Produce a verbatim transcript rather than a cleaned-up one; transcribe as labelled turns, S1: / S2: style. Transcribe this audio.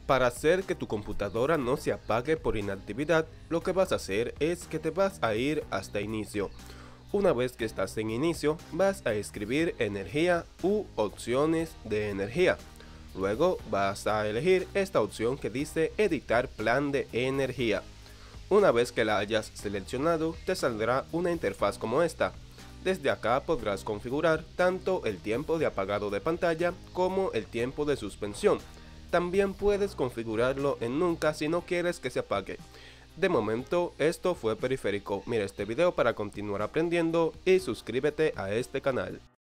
S1: Para hacer que tu computadora no se apague por inactividad, lo que vas a hacer es que te vas a ir hasta inicio. Una vez que estás en inicio, vas a escribir energía u opciones de energía. Luego vas a elegir esta opción que dice editar plan de energía. Una vez que la hayas seleccionado, te saldrá una interfaz como esta. Desde acá podrás configurar tanto el tiempo de apagado de pantalla como el tiempo de suspensión. También puedes configurarlo en nunca si no quieres que se apague. De momento, esto fue Periférico. Mira este video para continuar aprendiendo y suscríbete a este canal.